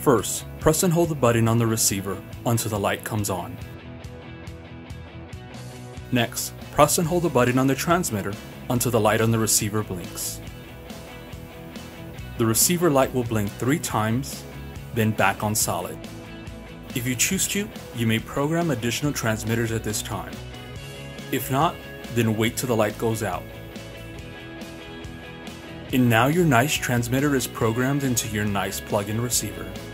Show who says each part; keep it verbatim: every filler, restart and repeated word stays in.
Speaker 1: First, press and hold the button on the receiver until the light comes on. Next, press and hold the button on the transmitter until the light on the receiver blinks. The receiver light will blink three times, then back on solid. If you choose to, you may program additional transmitters at this time. If not, then wait till the light goes out. And now your Nice transmitter is programmed into your Nice plug-in receiver.